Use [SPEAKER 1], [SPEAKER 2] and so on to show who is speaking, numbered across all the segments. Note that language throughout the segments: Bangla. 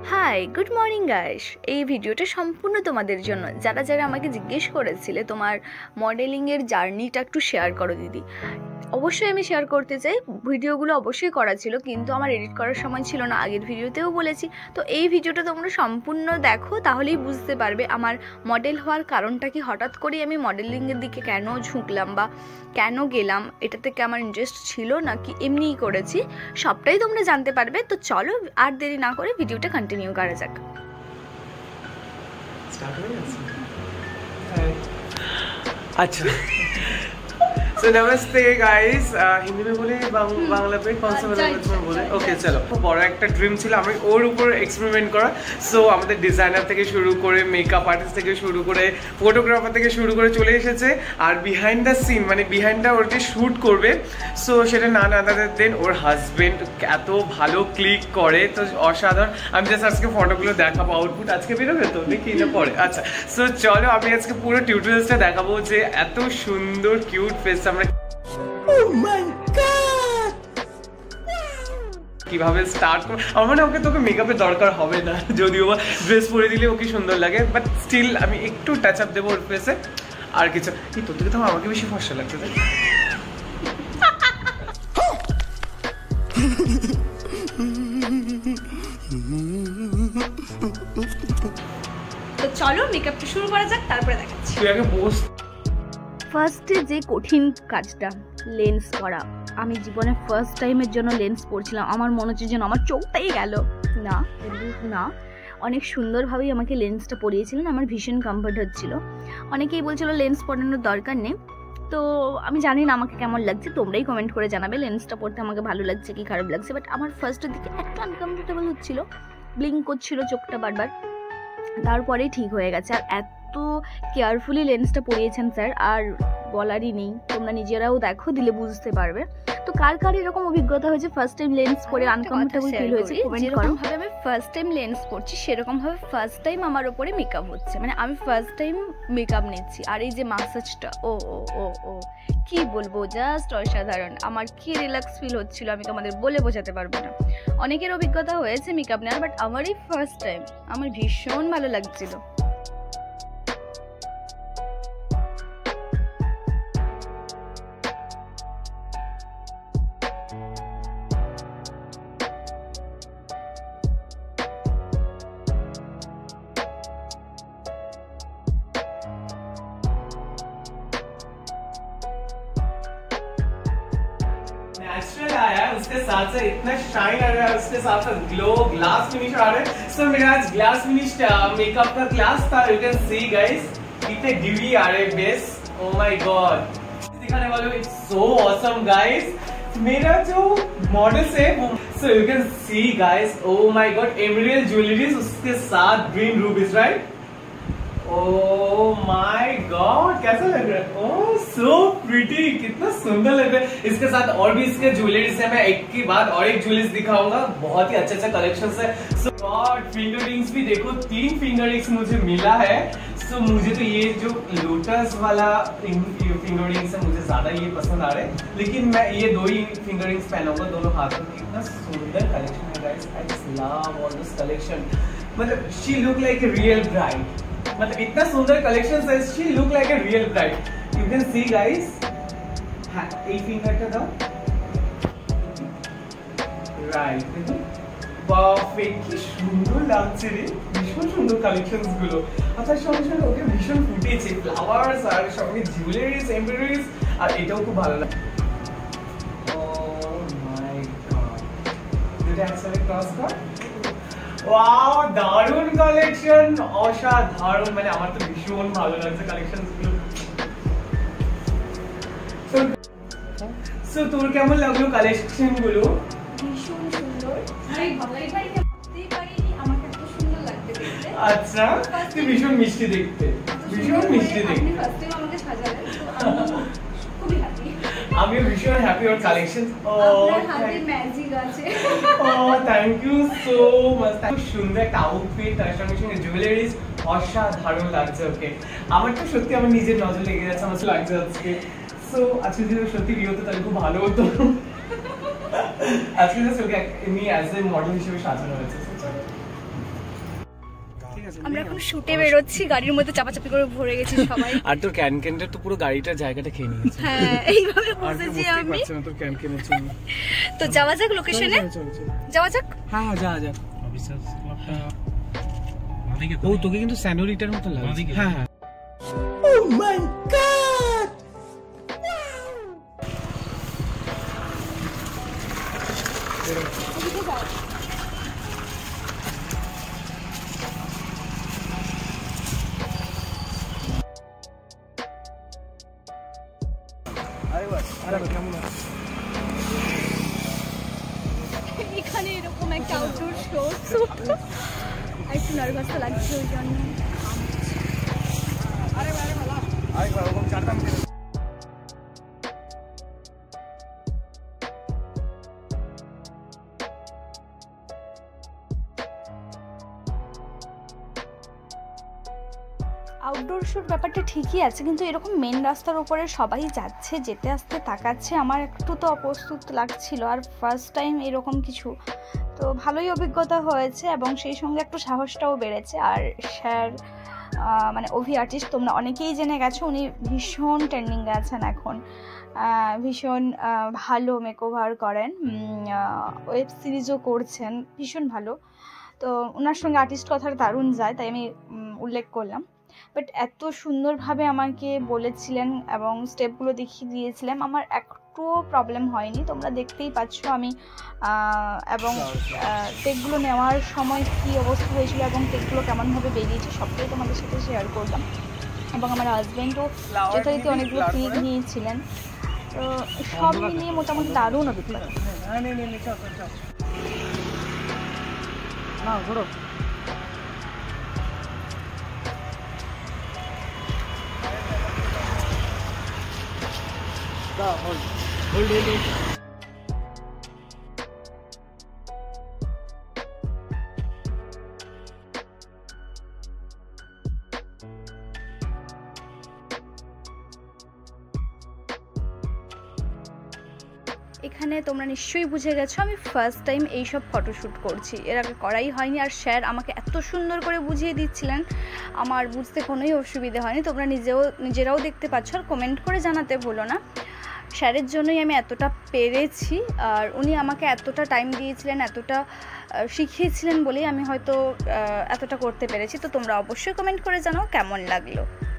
[SPEAKER 1] High, good morning guys. এই ভিডিওটা সম্পূর্ণ তোমাদের জন্য, যারা যারা আমাকে জিজ্ঞেস করেছিলে তোমার মডেলিংয়ের জার্নিটা একটু শেয়ার করো দিদি। অবশ্যই আমি শেয়ার করতে চাই, ভিডিওগুলো অবশ্যই করা ছিল, কিন্তু আমার এডিট করার সময় ছিল না। আগের ভিডিওতেও বলেছি, তো এই ভিডিওটা তোমরা সম্পূর্ণ দেখো, তাহলেই বুঝতে পারবে আমার মডেল হওয়ার কারণটা কি, হঠাৎ করেই আমি মডেলিংয়ের দিকে কেন ঝুঁকলাম বা কেন গেলাম, এটা থেকে আমার ইন্টারেস্ট ছিল নাকি এমনিই করেছি, সবটাই তোমরা জানতে পারবে। তো চলো আর দেরি না করে ভিডিওটা কন্টিনিউ করা যাক।
[SPEAKER 2] अच्छा तो नमस्ते गाइस, हिंदी में बोले बांग्ला पे कौन सा लैंग्वेज में बोले? ओके चलो, বড় একটা ড্রিম ছিল আমি ওর উপর এক্সপেরিমেন্ট করা। সো আমাদের ডিজাইনার থেকে শুরু করে মেকআপ আর্টিস্ট থেকে শুরু করে ফটোগ্রাফার থেকে শুরু করে চলে এসেছে, আর বিহাইন্ড দ্য সিন মানে বিহাইন্ড দ্য ওর যে শ্যুট করবে, সো সেটা না আদার দেন ওর হাজবেন্ড এত ভালো ক্লিক করে, তো অসাধারণ। আমি জাস্ট আজকে ফটোগুলো দেখাবো, আউটপুট আজকে বেরোবে তো দেখি না পরে। আচ্ছা সো চলো আমি আজকে পুরো টিউটোরিয়ালসটা দেখাবো যে এত সুন্দর কিউট ফেস আমরা কিভাবে স্টার্ট করব। আমার মনে ওকে তোকে মেকআপের দরকার হবে না, যদিও বা ড্রেস পরে দিলে ওকে সুন্দর লাগে, বাট স্টিল আমি একটু টাচ আপ দেবো ওর ফেসে আর কিছু। কি তোর থেকে তো আমাকে বেশি ফর্সা লাগছে।
[SPEAKER 1] তো চলো মেকআপটা শুরু করা যাক, তারপরে দেখাচ্ছি।
[SPEAKER 2] তুই আগে বস।
[SPEAKER 1] ফার্স্টে যে কঠিন কাজটা লেন্স পরা, আমি জীবনে ফার্স্ট টাইমের জন্য লেন্স পরছিলাম। আমার মনে হচ্ছে যেন আমার চোখটাই গেল না, না অনেক সুন্দরভাবেই আমাকে লেন্সটা পরিয়েছিলেন, আমার ভীষণ কমফর্ট হচ্ছিল। অনেকেই বলছিল লেন্স পরানোর দরকার নেই, তো আমি জানি না আমাকে কেমন লাগছে, তোমরাই কমেন্ট করে জানাবে লেন্সটা পরতে আমাকে ভালো লাগছে কি খারাপ লাগছে। বাট আমার ফার্স্টের দিকে একটু আনকমফোর্টেবল হচ্ছিল, ব্লিঙ্ক করছিল চোখটা বারবার, তারপরেই ঠিক হয়ে গেছে। আর এত কেয়ারফুলি লেন্সটা পরিয়েছেন স্যার, আর বলারই নেই, তোমরা নিজেরাও দেখো, দিলে বুঝতে পারবে। তো কার কার এরকম অভিজ্ঞতা হয়েছে ফার্স্ট টাইম লেন্স পরে আনকমফোর্টেবল ফিল হয়েছে, কমেন্ট করো। যেরকমভাবে আমি ফার্স্ট টাইম লেন্স পরছি, সেরকমভাবে ফার্স্ট টাইম আমার ওপরে মেকআপ হচ্ছে, মানে আমি ফার্স্ট টাইম মেকআপ নিচ্ছি। আর এই যে মাসাজটা, ও ও ও ও কি বলবো, জাস্ট অসাধারণ। আমার কি রিল্যাক্স ফিল হচ্ছিল, আমি তোমাদের বলে বোঝাতে পারবো না। অনেকের অভিজ্ঞতা হয়েছে মেকআপ নেওয়ার, বাট আমারই ফার্স্ট টাইম, আমার ভীষণ ভালো লাগছিল।
[SPEAKER 2] नेचुरल आया है, उसके साथ साथ इतना शाइन आ रहा है, उसके साथ साथ ग्लो ग्लास फिनिश आ रहा है। सो मेरा आज ग्लास फिनिश मेकअप का क्लास था। यू कैन सी गाइस कितने ड्यूई आ रहे बेस, ओ माय गॉड दिखाने वालों, इट्स सो ऑसम गाइस। मेरा जो मॉडल है वो, so you can see guys, oh my god emerald jewelleries, उसके साथ green rubies, right? Oh my god कैसा लग रहा है, ओह सो प्रिटी, कितना सुंदर लग रहा है। इसके साथ और भी इसके ज्वेलरीज है, मैं एक के बाद और एक ज्वेलरीज दिखाऊंगा, बहुत ही अच्छा कलेक्शंस है। सो गॉड फिंगर रिंग्स भी देखो, 3 फिंगर रिंग्स मुझे मिला है। सो मुझे तो ये जो लोटस वाला फिंगर रिंग्स है मुझे ज्यादा ये पसंद आ रहे हैं, लेकिन मैं ये 2 ही फिंगर रिंग्स पहनाऊंगा दोनों हाथों में। इतना सुंदर कलेक्शन है guys, I just love all this collection. मतलब she look like a real bride, मतलब इतना सुंदर कलेक्शन है, she look like a real bride. You can see guys, एक फिंगर का दाও, রাইট দেখো, বাপরে কি সুন্দর লাগছে রে, ভীষণ সুন্দর কালেকশনস গুলো। আর তার সঙ্গে সঙ্গে ওকে ভীষণ ফুটেছে ফ্লাওয়ার্স আর সঙ্গে জুয়েলারিজ এমব্রয়ডারিজ, আর এটাও খুব ভালো লাগে। ও মাই গড, দুটো একসাথে ক্রস কর, ওয়াও দারুণ কালেকশন, অসাধারণ, মানে আমার তো ভীষণ ভালো লাগছে কালেকশনস গুলো। সো তোর কেমন লাগলো কালেকশন গুলো?
[SPEAKER 1] ভীষণ সুন্দর, আমি ভালোই ভাবতেই পারিনি আমাকে এত সুন্দর লাগবে দেখতে।
[SPEAKER 2] আচ্ছা তুই ভীষণ মিষ্টি দেখতে, ভীষণ মিষ্টি দেখতে।
[SPEAKER 1] আপনি ফার্স্ট টাইম আমাকে সাজালেন, তো আমি খুবই হ্যাপি।
[SPEAKER 2] আমি ভীষণ হ্যাপি ওর কালেকশন।
[SPEAKER 1] আপনার হাতে ম্যাজিক আছে।
[SPEAKER 2] Oh thank you so much, খুব সুন্দর একটা আউটফিট, তার সঙ্গে সঙ্গে জুয়েলারিজ, অসাধারণ লাগছে ওকে। আমার তো সত্যি আমার নিজের নজর লেগে যাচ্ছে, আমার লাগছে আজকে। সো আজকে যদি সত্যি বিয়ে হতো তাহলে খুব ভালো হতো। আজকে জাস্ট ওকে এমনি অ্যাজ এ মডেল হিসেবে সাজানো হয়েছে।
[SPEAKER 1] আমরা এখন শুটে বেরোচ্ছি, গাড়ির মধ্যে চাপাচাপি করে ভরে গেছি সবাই।
[SPEAKER 2] আর তোর ক্যানকেনটা তো পুরো গাড়িটার জায়গাটা খেয়ে নিয়েছে।
[SPEAKER 1] হ্যাঁ এইভাবে বসেছি আমি।
[SPEAKER 2] তোর ক্যানকেনের জন্য।
[SPEAKER 1] তো যাওয়া যাক লোকেশনে, যাওয়া যাক।
[SPEAKER 2] হ্যাঁ যা যা। ও তোকে কিন্তু স্যানোরিটার মতো লাগছে। হ্যাঁ হ্যাঁ। Oh my god.
[SPEAKER 1] এখানে এরকম একটা আউটডোর শো, একটু নার্ভাস লাগছে ওই জন্য। আউটডোর শুট ব্যাপারটা ঠিকই আছে, কিন্তু এরকম মেন রাস্তার উপরে সবাই যাচ্ছে, যেতে আসতে তাকাচ্ছে, আমার একটু তো অপ্রস্তুত লাগছিল। আর ফার্স্ট টাইম এরকম কিছু, তো ভালোই অভিজ্ঞতা হয়েছে এবং সেই সঙ্গে একটু সাহসটাও বেড়েছে। আর স্যার মানে অভি আর্টিস্ট, তোমরা অনেকেই জেনে গেছো, উনি ভীষণ ট্রেন্ডিংয়ে আছেন এখন, ভীষণ ভালো মেকওভার করেন, ওয়েব সিরিজও করছেন, ভীষণ ভালো। তো ওনার সঙ্গে আর্টিস্ট কথার দারুণ যায়, তাই আমি উল্লেখ করলাম। বাট এত সুন্দরভাবে আমাকে বলেছিলেন এবং স্টেপগুলো দেখিয়ে দিয়েছিলেন, আমার একটুও প্রবলেম হয়নি। তোমরা দেখতেই পাচ্ছ আমি এবং টেকগুলো নেওয়ার সময় কী অবস্থা হয়েছিল এবং টেকগুলো কেমনভাবে বেরিয়েছে সবটাই তোমাদের সাথে শেয়ার করলাম। এবং আমার হাজব্যান্ডও যথারীতি অনেকগুলো ক্লিক নিয়েছিলেন। তো সব মিলিয়ে মোটামুটি দারুণ অভিজ্ঞতা। এখানে তোমরা নিশ্চয়ই বুঝে গেছো আমি ফার্স্ট টাইম এইসব ফটোশ্যুট করছি, এর আগে করাই হয়নি। আর স্যার আমাকে এত সুন্দর করে বুঝিয়ে দিচ্ছিলেন, আমার বুঝতে কোনোই অসুবিধে হয়নি। তোমরা নিজেরাও দেখতে পাচ্ছ, আর কমেন্ট করে জানাতে ভুলো না। স্যারের জন্যই আমি এতটা পেরেছি, আর উনি আমাকে এতটা টাইম দিয়েছিলেন, এতটা শিখিয়েছিলেন বলেই আমি হয়তো এতটা করতে পেরেছি। তো তোমরা অবশ্যই কমেন্ট করে জানাও কেমন লাগলো।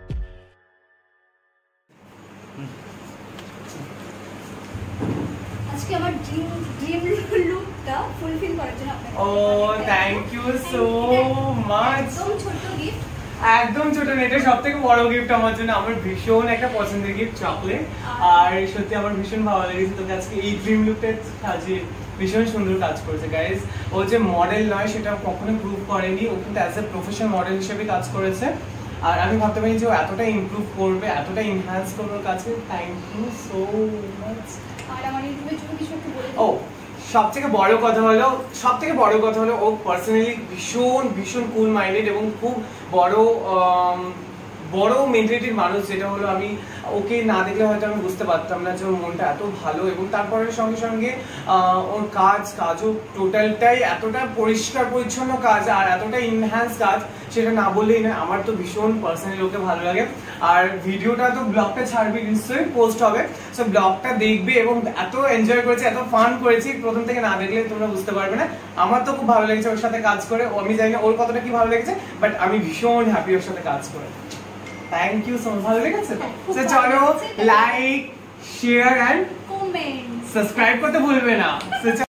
[SPEAKER 1] আজকে আমার ড্রিম লুকটা ফুলফিল করার জন্য আপনাকে
[SPEAKER 2] থ্যাংক ইউ সো মাচ।
[SPEAKER 1] একদম ছোট গিফট,
[SPEAKER 2] একদম ছোট না, এটা সবথেকে বড় গিফট আমার জন্য। আমার ভীষণ একটা পছন্দের গিফট চকলেট, আর সত্যি আমার ভীষণ ভালো লেগেছে তোকে আজকে এই ড্রিম লুকটা সাজিয়ে ভীষণ সুন্দর কাজ করেছে গাইজ। ও যে মডেল নয় সেটা কখনো প্রুভ করেনি, ও কিন্তু অ্যাজ এ প্রফেশনাল মডেল হিসেবে কাজ করেছে। আর আমি ভাবতে পারি যে ও এতটা ইমপ্রুভ করবে, এতটা ইনহ্যান্স করবে ওর কাছে। Thank you so much.
[SPEAKER 1] আর আমার ইউটিউবের জন্য কিছু একটু বলে
[SPEAKER 2] ও সবথেকে বড় কথা হলো ও পার্সোনালি ভীষণ কুল মাইন্ডেড এবং খুব বড় মেন্টালিটির মানুষ, যেটা হলো আমি ওকে না দেখলে হয়তো আমি বুঝতে পারতাম না যে ওর মনটা এত ভালো। এবং তারপরের সঙ্গে সঙ্গে ওর কাজও টোটালটাই এতটা পরিষ্কার পরিচ্ছন্ন কাজ আর এতটা ইনহ্যান্স কাজ, সেটা না বললেই না। আমার তো ভীষণ পার্সোনালি ওকে ভালো লাগে। আর ভিডিওটা তো ব্লগটা ছাড়বি, নিশ্চয়ই পোস্ট হবে, সো ব্লগটা দেখবে এবং এত এনজয় করেছি, এত ফান করেছি, প্রথম থেকে না দেখলে তোমরা বুঝতে পারবে না। আমার তো খুব ভালো লেগেছে ওর সাথে কাজ করে। আমি জানি না ওর কতটা কি ভালো লেগেছে, বাট আমি ভীষণ হ্যাপি ওর সাথে কাজ করে। Thank you so much. ভালো লেগেছে? চলো like, share and
[SPEAKER 1] comment,
[SPEAKER 2] subscribe করতে ভুলবে না।